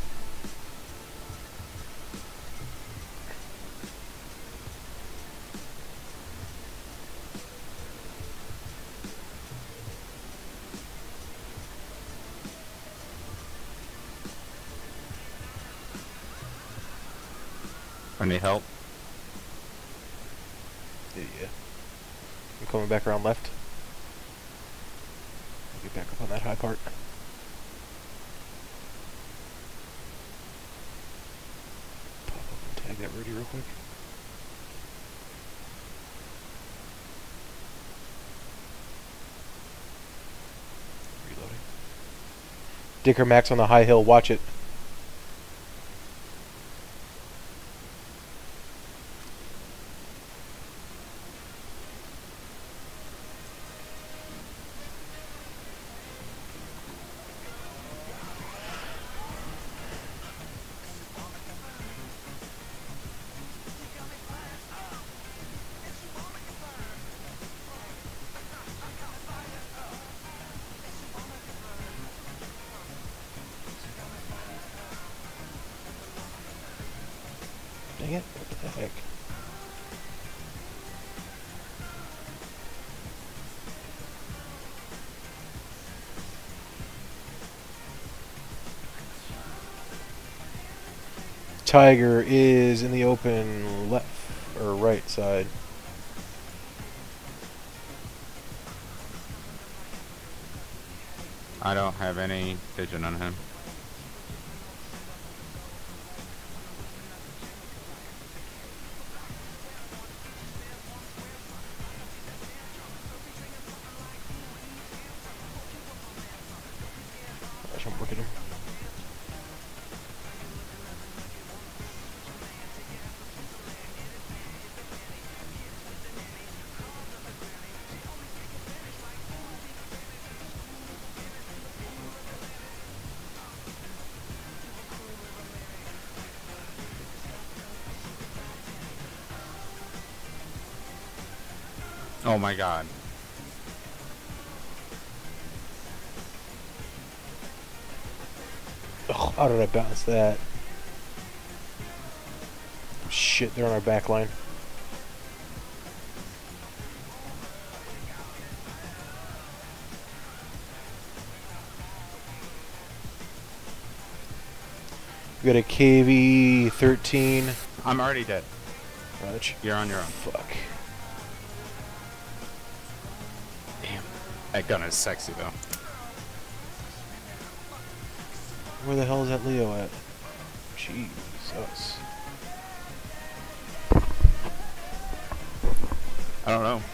I need help. Yeah, yeah. I'm coming back around left. Get back up on that high part. Pop up and tag that Rudy real quick. Reloading. Dicker Max on the high hill, watch it. Dang it, what the heck? Tiger is in the open left or right side. I don't have any vision on him. Gosh, I'm working him. Oh my god. Ugh, how did I bounce that? Shit, they're on our back line. We got a K V thirteen. I'm already dead. Raj. You're on your own. Fuck. Damn. That gun is sexy though. Where the hell is that Leo at? Jesus. I don't know.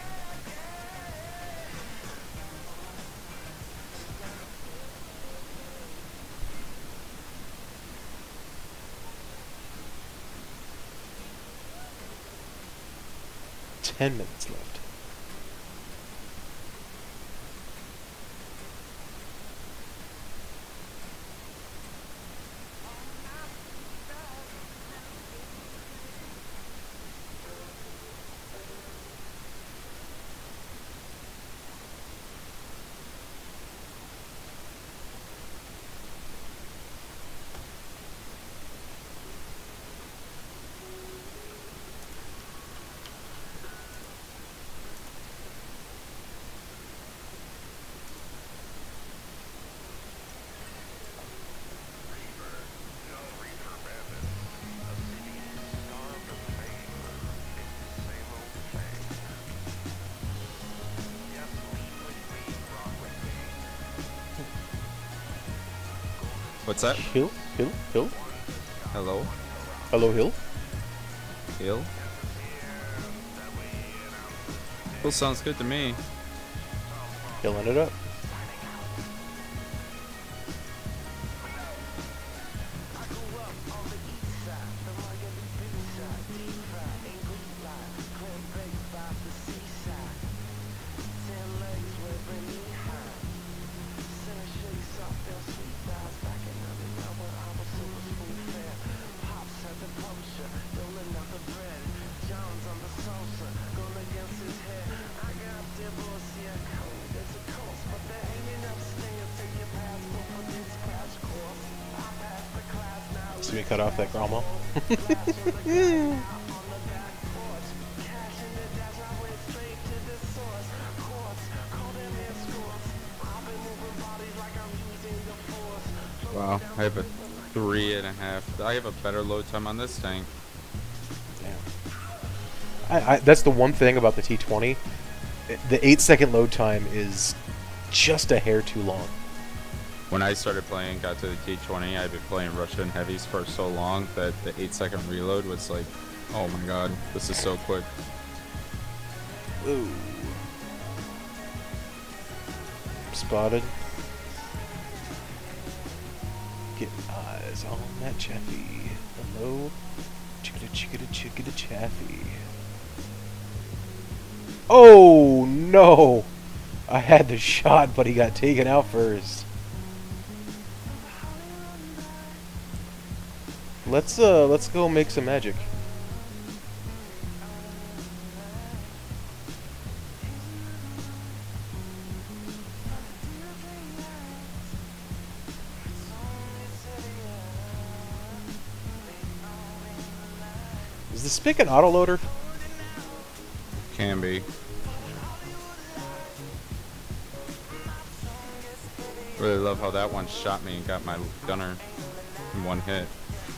Ten minutes left. What's that? Hill? Hill? Hill? Hello? Hello, Hill. Hill? Hill sounds good to me. Killing it up. So we cut off that grandma. Wow, I have a three and a half. I have a better load time on this tank. I, I, that's the one thing about the T twenty. The eight second load time is just a hair too long. When I started playing, got to the T twenty, I'd been playing Russian heavies for so long that the eight second reload was like, oh my god, this is so quick. Ooh. Spotted. Get eyes on that Chaffee. Hello? Chickada chickada chickada Chaffee. Oh no! I had the shot, but he got taken out first. Let's uh let's go make some magic. Is the Spic an autoloader? Can be. Really love how that one shot me and got my gunner in one hit.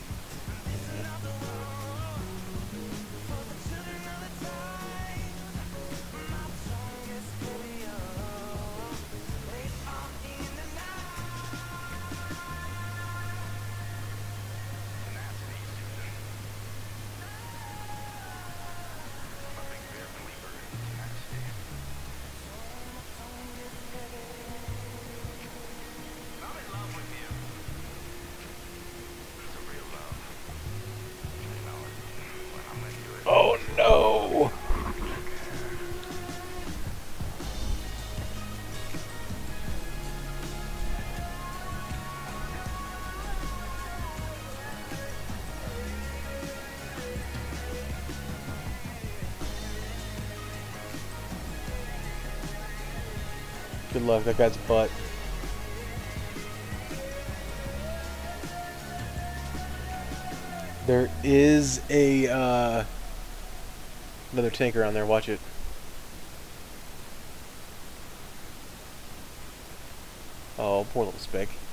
Oh no! Good luck, that guy's butt. There is a, uh... another tanker on there, watch it. Oh, poor little Spic.